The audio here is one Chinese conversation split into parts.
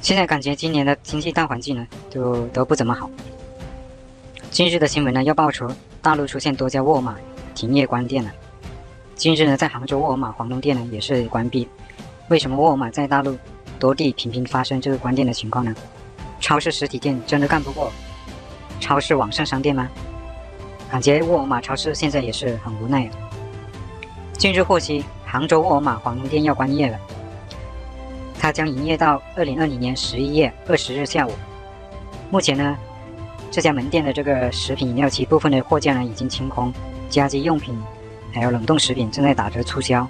现在感觉今年的经济大环境呢，都不怎么好。近日的新闻呢，又爆出大陆出现多家沃尔玛停业关店了。近日呢，在杭州沃尔玛黄龙店呢也是关闭。为什么沃尔玛在大陆多地频频发生这个关店的情况呢？超市实体店真的干不过超市网上商店吗？感觉沃尔玛超市现在也是很无奈啊。近日获悉，杭州沃尔玛黄龙店要关业了。它将营业到2020年11月20日下午。目前呢，这家门店的这个食品饮料其部分的货架呢已经清空，家居用品还有冷冻食品正在打折促销。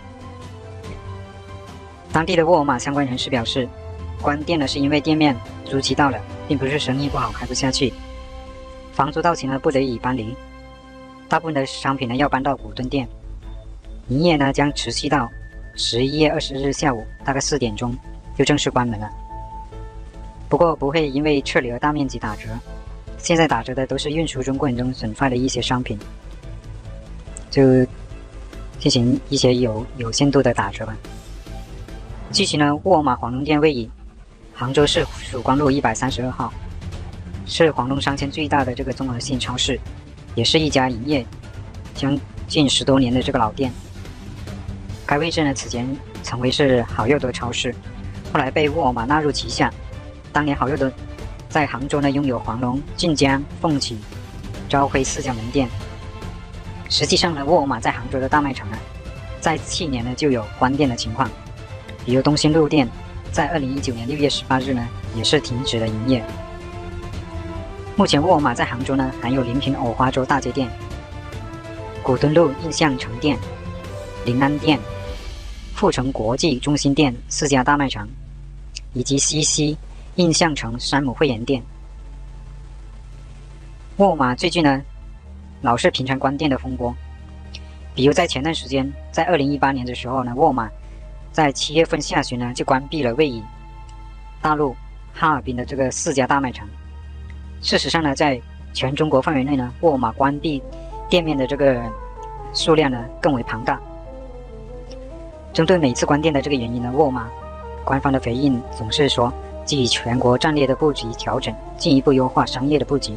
当地的沃尔玛相关人士表示，关店呢是因为店面租期到了，并不是生意不好开不下去，房租到期呢不得已搬离。大部分的商品呢要搬到古墩店，营业呢将持续到11月20日下午大概4点钟就正式关门了。不过不会因为撤离而大面积打折，现在打折的都是运输中过程中损坏的一些商品，就进行一些有限度的打折吧。据悉呢，沃尔玛黄龙店位于杭州市曙光路132号，是黄龙商圈最大的这个综合性超市，也是一家营业将近10多年的这个老店。该位置呢，此前曾为是好又得超市，后来被沃尔玛纳入旗下。当年好又得在杭州呢拥有黄龙、晋江、凤起、朝晖4家门店。实际上呢，沃尔玛在杭州的大卖场呢，在去年呢就有关店的情况，比如东兴路店在2019年6月18日呢也是停止了营业。目前沃尔玛在杭州呢还有临平藕花洲大街店、古墩路印象城店、临安店、富城国际中心店4家大卖场，以及西溪印象城山姆会员店。沃尔玛最近呢老是频传关店的风波，比如在前段时间，在2018年的时候呢，沃尔玛在7月份下旬呢就关闭了位于大陆哈尔滨的这个4家大卖场。事实上呢，在全中国范围内呢，沃尔玛关闭店面的这个数量呢更为庞大。针对每次关店的这个原因呢，沃尔玛官方的回应总是说基于全国战略的布局调整，进一步优化商业的布局。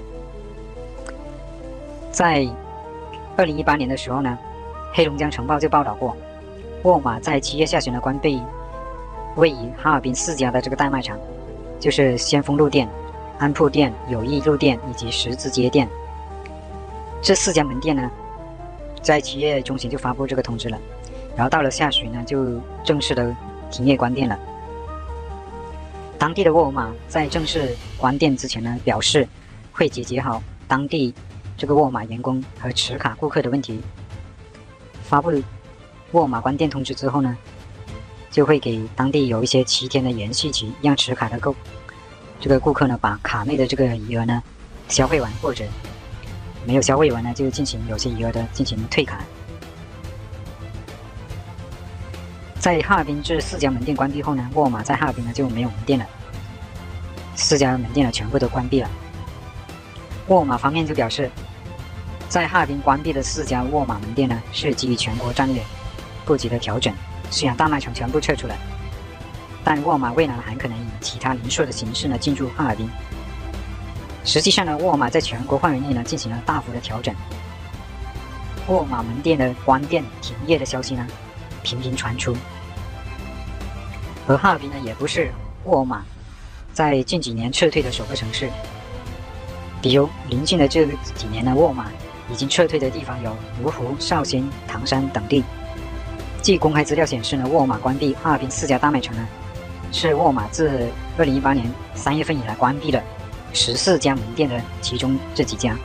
在2018年的时候呢，黑龙江晨报就报道过，沃尔玛在7月下旬呢关闭位于哈尔滨4家的这个大卖场，就是先锋路店、安铺店、友谊路店以及十字街店。这4家门店呢，在7月中旬就发布这个通知了，然后到了下旬呢，就正式的停业关店了。当地的沃尔玛在正式关店之前呢，表示会解决好当地这个沃尔玛员工和持卡顾客的问题。发布沃尔玛关店通知之后呢，就会给当地有一些7天的延续期，让持卡的这个顾客呢，把卡内的这个余额呢消费完，或者没有消费完呢，就进行有些余额的进行退卡。在哈尔滨这4家门店关闭后呢，沃尔玛在哈尔滨呢就没有门店了，4家门店呢全部都关闭了。沃尔玛方面就表示，在哈尔滨关闭的4家沃尔玛门店呢，是基于全国战略布局的调整。虽然大卖场全部撤出了，但沃尔玛未来还可能以其他零售的形式呢进驻哈尔滨。实际上呢，沃尔玛在全国范围内呢进行了大幅的调整。沃尔玛门店的关店停业的消息呢频频传出，而哈尔滨呢也不是沃尔玛在近几年撤退的首个城市。比如临近的这几年呢，沃尔玛已经撤退的地方有芜湖、绍兴、唐山等地。据公开资料显示呢，沃尔玛关闭哈尔滨4家大卖场呢，是沃尔玛自2018年3月份以来关闭了14家门店的其中这几家。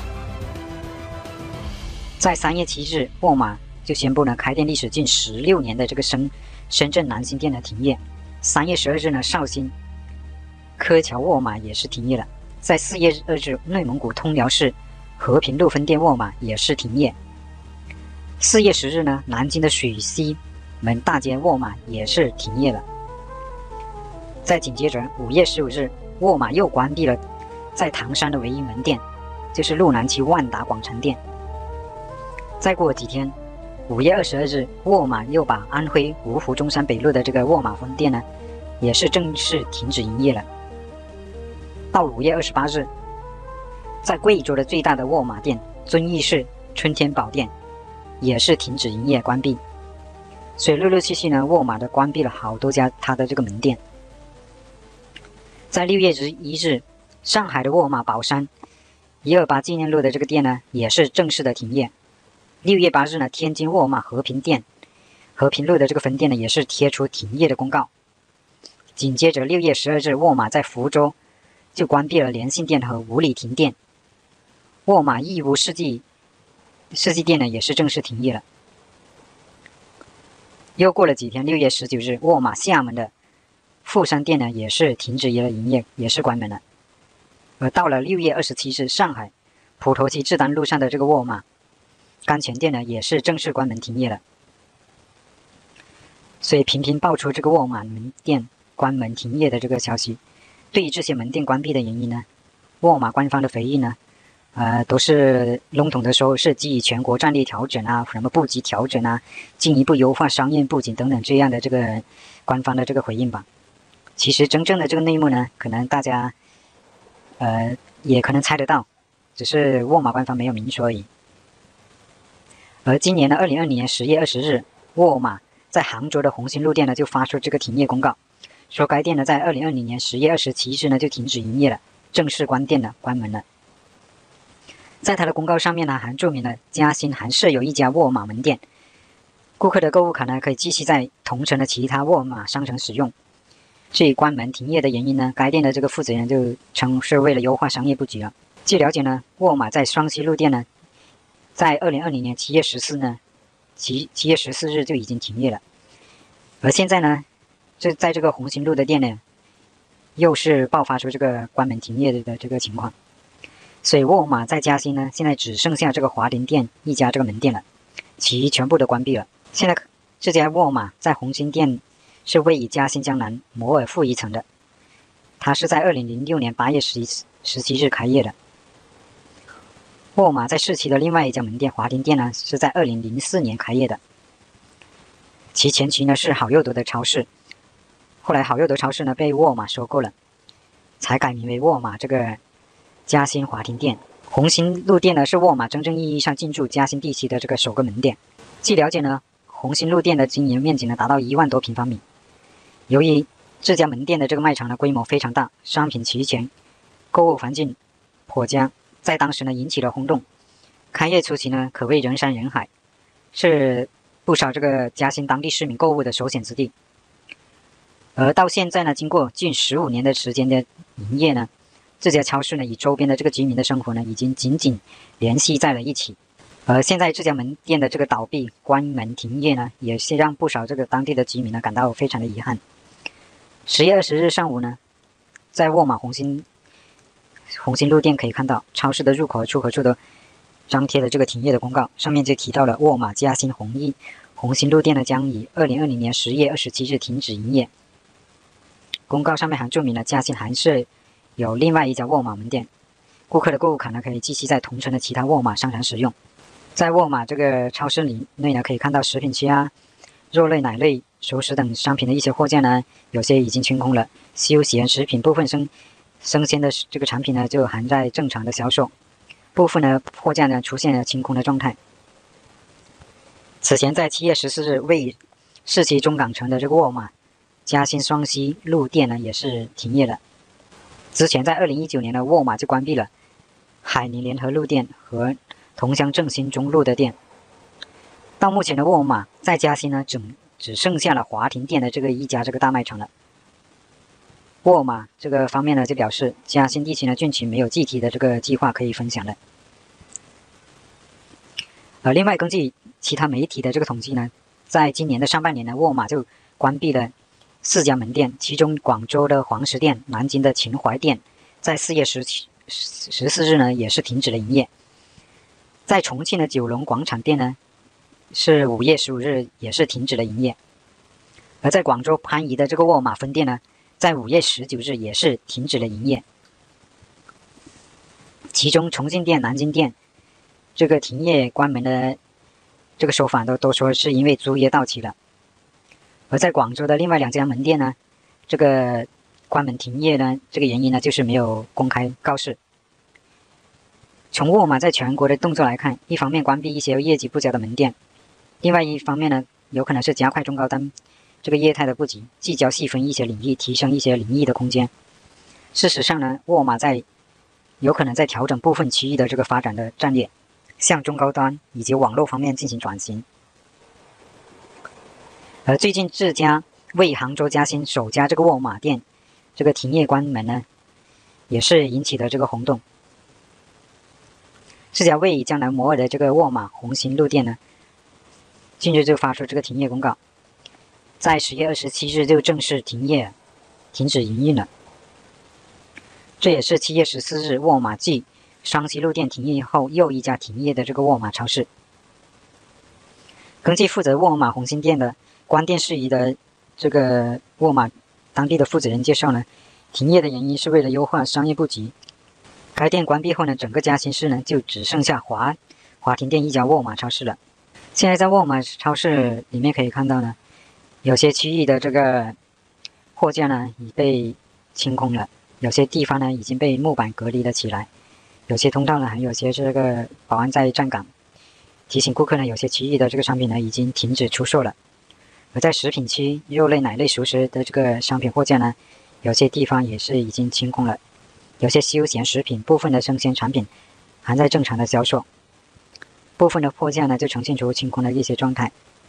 在3月7日，沃尔玛就宣布呢，开店历史近16年的这个深圳南新店的停业。3月12日呢，绍兴柯桥沃尔玛也是停业了。在4月2日，内蒙古通辽市和平路分店沃尔玛也是停业。4月10日呢，南京的水西门大街沃尔玛也是停业了。再紧接着5月15日，沃尔玛又关闭了在唐山的唯一门店，就是路南区万达广城店。再过几天，5月22日，沃尔玛又把安徽芜湖中山北路的这个沃尔玛分店呢， 也是正式停止营业了。到5月28日，在贵州的最大的沃尔玛店遵义市春天宝店也是停止营业关闭。所以陆陆续续呢，沃尔玛的关闭了好多家它的这个门店。在6月1日，上海的沃尔玛宝山128纪念路的这个店呢，也是正式的停业。6月8日呢，天津沃尔玛和平路的这个分店呢，也是贴出停业的公告。紧接着6月12日，沃尔玛在福州就关闭了联信店和五里亭店。沃尔玛义乌世纪店呢，也是正式停业了。又过了几天，6月19日，沃尔玛厦门的富山店呢，也是停止了营业，也是关门了。而到了6月27日，上海普陀区志丹路上的这个沃尔玛甘泉店呢，也是正式关门停业了。所以频频爆出这个沃尔玛门店关门停业的这个消息。对于这些门店关闭的原因呢，沃尔玛官方的回应呢，都是笼统的说是基于全国战略调整啊，什么布局调整啊，进一步优化商业布局等等这样的这个官方的这个回应吧。其实真正的这个内幕呢，可能大家也可能猜得到，只是沃尔玛官方没有明说而已。而今年的2020年10月20日，沃尔玛在杭州的红星路店呢就发出这个停业公告，说该店呢在2020年10月27日呢就停止营业了，正式关店了，关门了。在他的公告上面呢，还注明了嘉兴还设有一家沃尔玛门店，顾客的购物卡呢可以继续在同城的其他沃尔玛商城使用。至于关门停业的原因呢，该店的这个负责人就称是为了优化商业布局了。据了解呢，沃尔玛在双溪路店呢，在2020年7月14日就已经停业了，而现在呢，在这个红星路的店呢，又是爆发出这个关门停业的这个情况。所以沃尔玛在嘉兴呢，现在只剩下这个华林店一家这个门店了，其余全部都关闭了。现在这家沃尔玛在红星店是位于嘉兴江南摩尔富一层的，它是在2006年8月17日开业的。沃尔玛在市区的另外一家门店华林店呢，是在2004年开业的，其前期呢是好又得的超市，后来好又得超市呢被沃尔玛收购了，才改名为沃尔玛这个嘉兴华庭店。红星路店呢是沃尔玛真正意义上进驻嘉兴地区的这个首个门店。据了解呢，红星路店的经营面积呢达到1万多平方米。由于这家门店的这个卖场呢规模非常大，商品齐全，购物环境颇佳，在当时呢引起了轰动。开业初期呢可谓人山人海，是不少这个嘉兴当地市民购物的首选之地。而到现在呢，经过近15年的时间的营业呢，这家超市呢与周边的这个居民的生活呢已经紧紧联系在了一起。而现在这家门店的这个倒闭、关门停业呢，也是让不少这个当地的居民呢感到非常的遗憾。10月20日上午呢，在沃尔玛红星路店可以看到，超市的入口和出口处都张贴了这个停业的公告，上面就提到了沃尔玛嘉兴红星路店呢将于2020年10月27日停止营业。公告上面还注明了嘉兴还是有另外一家沃尔玛门店，顾客的购物卡呢可以继续在同城的其他沃尔玛商场使用。在沃尔玛这个超市里内呢，可以看到食品区啊、肉类、奶类、熟食等商品的一些货架呢，有些已经清空了。休闲食品部分生鲜的这个产品呢，就还在正常的销售，部分呢货架呢出现了清空的状态。此前在7月14日，位于市区中港城的这个沃尔玛嘉兴双溪路店呢，也是停业了。之前在2019年的沃尔玛就关闭了海宁联合路店和桐乡正新中路的店。到目前的沃尔玛在嘉兴呢，只剩下了华庭店的这个一家这个大卖场了。沃尔玛这个方面呢，就表示嘉兴地区呢近期没有具体的这个计划可以分享了。另外根据其他媒体的这个统计呢，在今年的上半年呢，沃尔玛就关闭了4家门店，其中广州的黄石店、南京的秦淮店，在4月14日呢也是停止了营业。在重庆的九龙广场店呢，是5月15日也是停止了营业。而在广州番禺的这个沃尔玛分店呢，在5月19日也是停止了营业。其中重庆店、南京店这个停业关门的这个说法都说是因为租约到期了。而在广州的另外2家门店呢， 这个关门停业呢，这个原因呢就是没有公开告示。从沃尔玛在全国的动作来看，一方面关闭一些业绩不佳的门店，另外一方面呢，有可能是加快中高端这个业态的布局，聚焦细分一些领域，提升一些领域的空间。事实上呢，沃尔玛有可能在调整部分区域的这个发展的战略，向中高端以及网络方面进行转型。而最近这家为杭州嘉兴首家这个沃尔玛店这个停业关门呢，也是引起了这个轰动。这家位于江南摩尔的这个沃尔玛红星路店呢，近日就发出这个停业公告，在10月27日就正式停止营运了。这也是7月14日沃尔玛继双溪路店停业后又一家停业的这个沃尔玛超市。根据负责沃尔玛红星店的关店事宜的这个沃尔玛当地的负责人介绍呢，停业的原因是为了优化商业布局。该店关闭后呢，整个嘉兴市呢就只剩下华庭店一家沃尔玛超市了。现在在沃尔玛超市里面可以看到呢，有些区域的这个货架呢已被清空了，有些地方呢已经被木板隔离了起来，有些通道呢还有些这个保安在站岗，提醒顾客呢有些区域的这个商品呢已经停止出售了。而在食品区，肉类、奶类、熟食的这个商品货架呢，有些地方也是已经清空了。有些休闲食品、部分的生鲜产品还在正常的销售，部分的货架呢就呈现出清空的一些状态。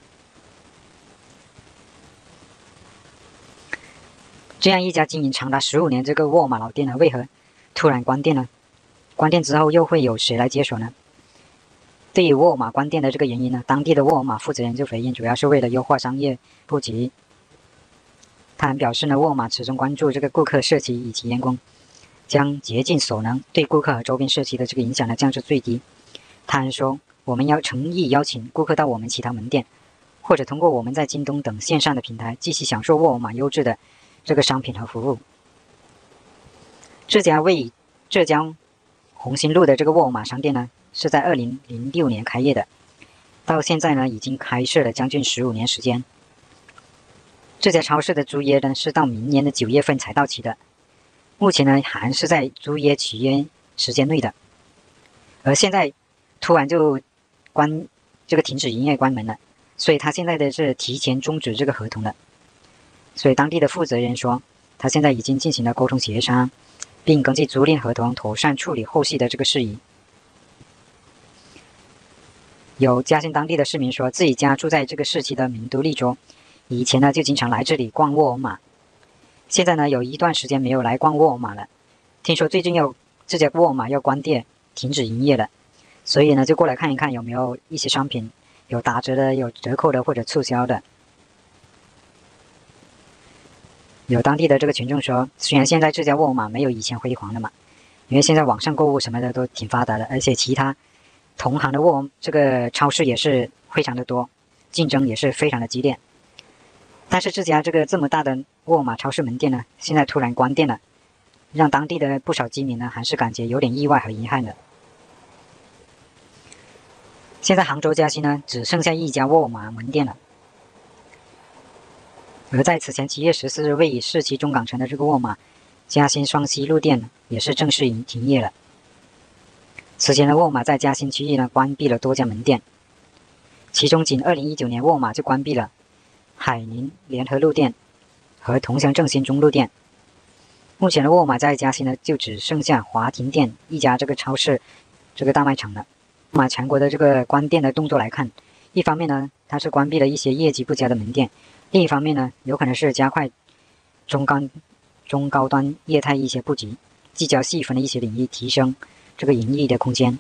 这样一家经营长达15年这个沃尔玛老店呢，为何突然关店呢？关店之后又会有谁来接手呢？对于沃尔玛关店的这个原因呢，当地的沃尔玛负责人就回应，主要是为了优化商业布局。他还表示呢，沃尔玛始终关注这个顾客、社区以及员工，将竭尽所能对顾客和周边社区的这个影响呢降至最低。他还说，我们要诚意邀请顾客到我们其他门店，或者通过我们在京东等线上的平台继续享受沃尔玛优质的这个商品和服务。这家位于浙江红星路的这个沃尔玛商店呢，是在2006年开业的，到现在呢已经开设了将近15年时间。这家超市的租约呢是到明年的9月份才到期的，目前呢还是在租约契约时间内的，而现在突然就停止营业关门了，所以他现在的是提前终止这个合同了。所以当地的负责人说，他现在已经进行了沟通协商，并根据租赁合同妥善处理后续的这个事宜。有嘉兴当地的市民说，自己家住在这个市区的名都利州，以前呢就经常来这里逛沃尔玛，现在呢有一段时间没有来逛沃尔玛了，听说最近这家沃尔玛要关店停止营业了，所以呢就过来看一看有没有一些商品有打折的、有折扣的或者促销的。有当地的这个群众说，虽然现在这家沃尔玛没有以前辉煌了嘛，因为现在网上购物什么的都挺发达的，而且其他同行的这个超市也是非常的多，竞争也是非常的激烈。但是这家这么大的沃尔玛超市门店呢，现在突然关店了，让当地的不少居民呢还是感觉有点意外和遗憾的。现在杭州嘉兴呢只剩下一家沃尔玛门店了，而在此前7月14日位于市区中港城的这个沃尔玛嘉兴双溪路店也是正式停业了。此前的沃尔玛在嘉兴区域呢关闭了多家门店，其中仅2019年沃尔玛就关闭了海宁联合路店和桐乡正新中路店。目前的沃尔玛在嘉兴呢就只剩下华庭店一家这个超市这个大卖场了。沃尔玛全国的这个关店的动作来看，一方面呢它是关闭了一些业绩不佳的门店，另一方面呢有可能是加快中高端业态一些布局，聚焦细分的一些领域，提升这个盈利的空间。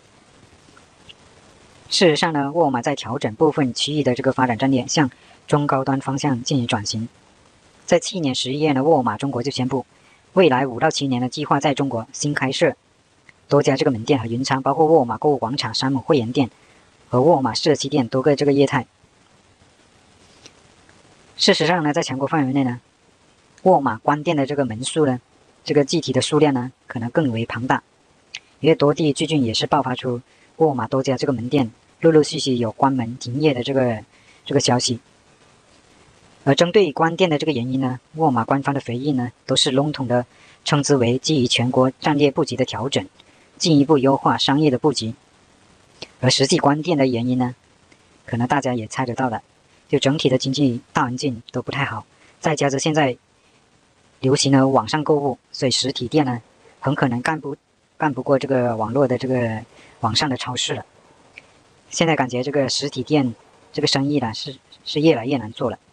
事实上呢，沃尔玛在调整部分区域的这个发展战略，向中高端方向进行转型。在去年11月呢，沃尔玛中国就宣布，未来5到7年的计划在中国新开设多家这个门店和云仓，包括沃尔玛购物广场、山姆会员店和沃尔玛社区店多个这个业态。事实上呢，在全国范围内呢，沃尔玛关店的这个门数呢，这个具体的数量呢，可能更为庞大。因为多地最近也是爆发出沃尔玛多家这个门店陆陆续续有关门停业的这个消息。 而针对关店的这个原因呢，沃尔玛官方的回应呢，都是笼统的称之为基于全国战略布局的调整，进一步优化商业的布局。而实际关店的原因呢，可能大家也猜得到了，就整体的经济大环境都不太好，再加上现在流行了网上购物，所以实体店呢，很可能干不过这个网络的这个网上的超市了。现在感觉这个实体店这个生意呢，是越来越难做了。